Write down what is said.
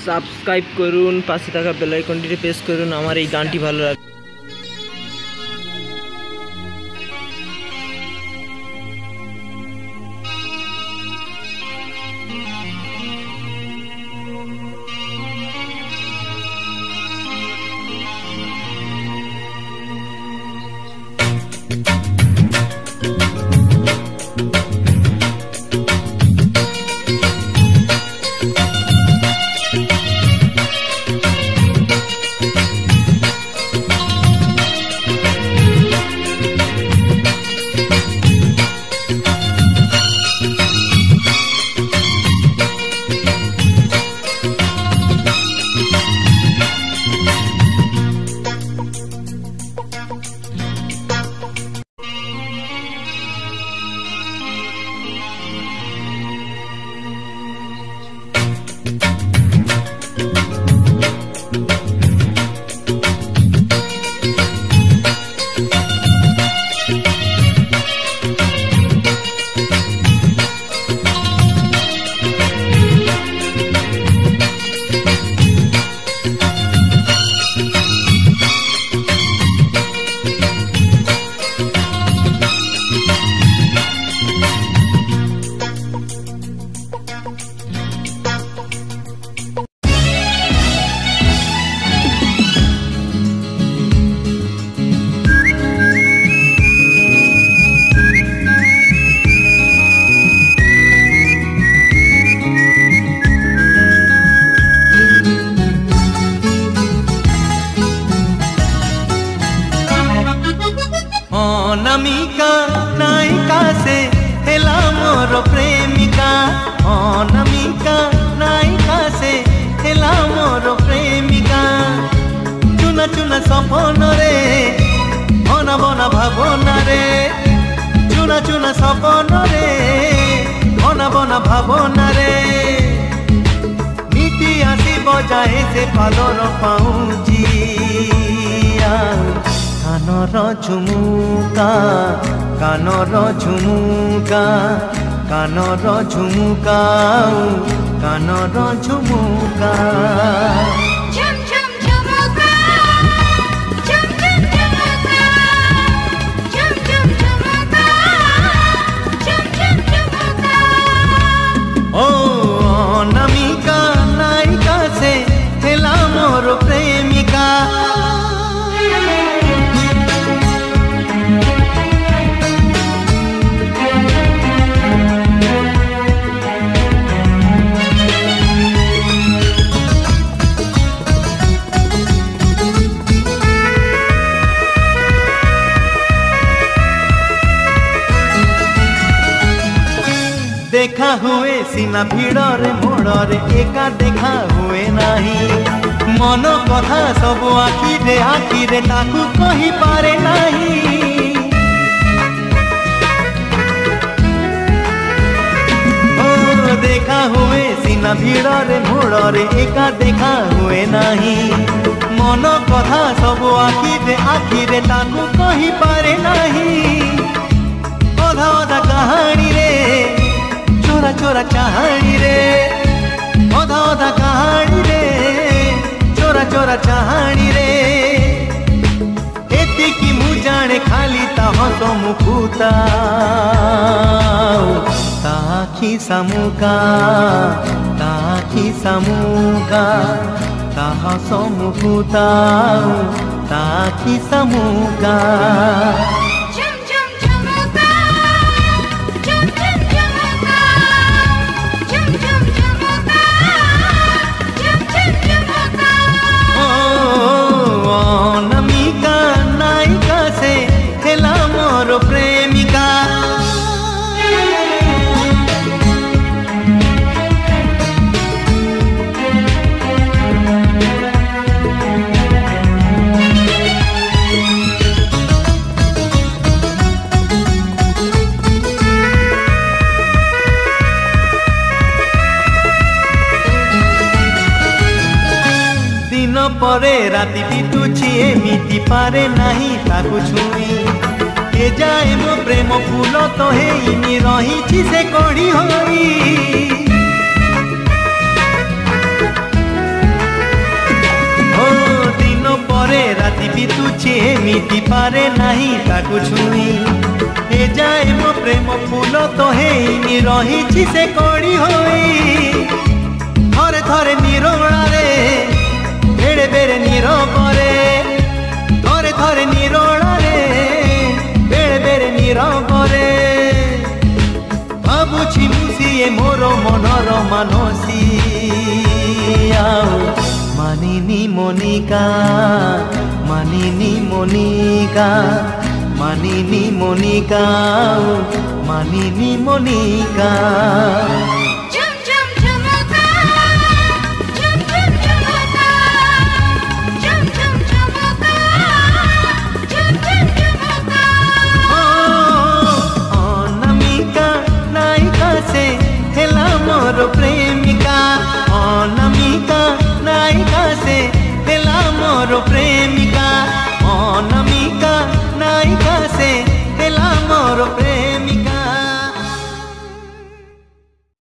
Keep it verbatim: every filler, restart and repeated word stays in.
Subscribe করুন, পাশে থাকা বেল আইকনটি প্রেস করুন। আমার এই গানটি ভালো লাগে। अनामिका नायिका से हेला मोर प्रेमिका, अनामिका नायिका से हेला मोर प्रेमिका। चुना चुना सपन रे बना बना भावना रे, चुना चुना सपन रे बना बना भावना रे। नीति आसी बजाए से पालर पाऊँची कानर झुमुका, कानर झुमुका, कानर झुमुका, कानर झुमुका। झुम झुम झुमुका, झुम झुम झुमुका, झुम झुम झुमुका, झुम झुम झुमुका। ओ अनामिका नायिका से हेला मोर प्रेमिका। देखा हुए सीना भिड़े मोड़े एका देखा हुए नहीं, मन कथा सब आखिरे आखिरे ताकू कही पारे नहीं। ओ देखा हुए सीना भिड़े मोड़े एका देखा हुए नहीं, मन कथा सब आखिरे आखिरे ताकू कही पारे नहीं। अधा अधा कहानी रे चोरा चोरा कहानी रे, अधा अधा कहानी रे चोरा चोरा कहानी रे। एतिकी मु जाने खाली ता हस मुकुता ताखी सामुका, ताखी सामुका, ता हस मुकुता ताखी सामुका। अनामिका नायिका से हेला मोर प्रेमिका। दिन परे राति बीतुची एमिति पारे नहीं ताकू छुई। के जाए मो प्रेम फूल तो हेइनी रही से कड़ी होई। ବିତୁଛି ଏମିତି ପାରେ ନାହିଁ ତାକୁ ଛୁଇଁ ଏ ଯାଏ ମୋ ପ୍ରେମ ଫୁଲ ତ ହେଇନି ରହିଛି ସେ କଡ଼ି ହୋଇ ଥରେ ଥରେ ନିରୋଳାରେ ବେଳେ ବେଳେ ନୀରବରେ ଥରେ ଥରେ ନିରୋଳାରେ ବେଳେ ବେଳେ ନୀରବରେ ଭାବୁଛି ମୁଁ ସିଏ ମୋର ମନର ମାନସୀ ଆଉ ମାନିନି ମୋନିକା ମାନିନି ମୋନିକା ମାନିନି ମୋନିକା ମାନିନି ମୋନିକା झुम झुम झुमका झुम झुम झुमका झुम झुम झुमका झुम झुम झुमका अनामिका नायिका से हेला मोर प्रेमिका अनामिका नायिका से हेला मोर प्रेमिका अनामिका